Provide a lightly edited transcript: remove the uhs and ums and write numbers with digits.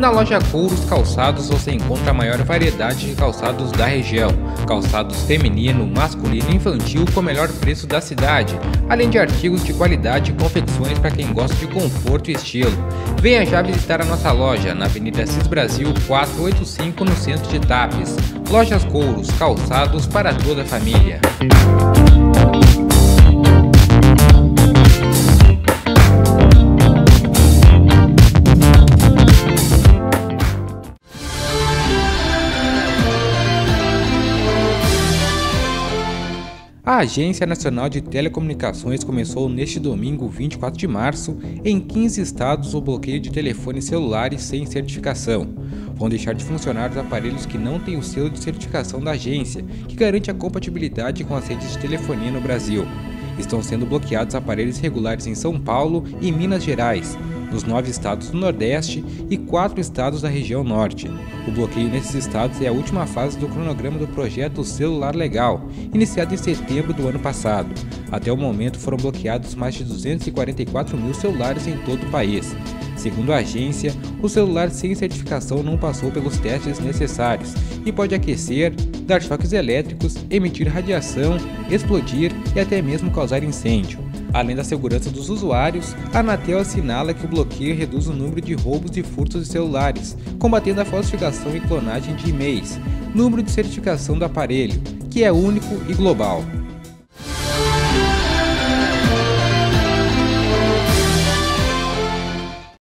Na loja Couros Calçados você encontra a maior variedade de calçados da região, calçados feminino, masculino e infantil com o melhor preço da cidade, além de artigos de qualidade e confecções para quem gosta de conforto e estilo. Venha já visitar a nossa loja na Avenida Cis Brasil 485 no centro de Tapes. Lojas Couros Calçados para toda a família. A Agência Nacional de Telecomunicações começou neste domingo, 24 de março, em 15 estados o bloqueio de telefones celulares sem certificação. Vão deixar de funcionar os aparelhos que não têm o selo de certificação da agência, que garante a compatibilidade com as redes de telefonia no Brasil. Estão sendo bloqueados aparelhos regulares em São Paulo e Minas Gerais, nos 9 estados do Nordeste e 4 estados da região Norte. O bloqueio nesses estados é a última fase do cronograma do projeto Celular Legal, iniciado em setembro do ano passado. Até o momento foram bloqueados mais de 244 mil celulares em todo o país. Segundo a agência, o celular sem certificação não passou pelos testes necessários e pode aquecer, dar choques elétricos, emitir radiação, explodir e até mesmo causar incêndio. Além da segurança dos usuários, a Anatel assinala que o bloqueio reduz o número de roubos e furtos de celulares, combatendo a falsificação e clonagem de e-mails, número de certificação do aparelho, que é único e global.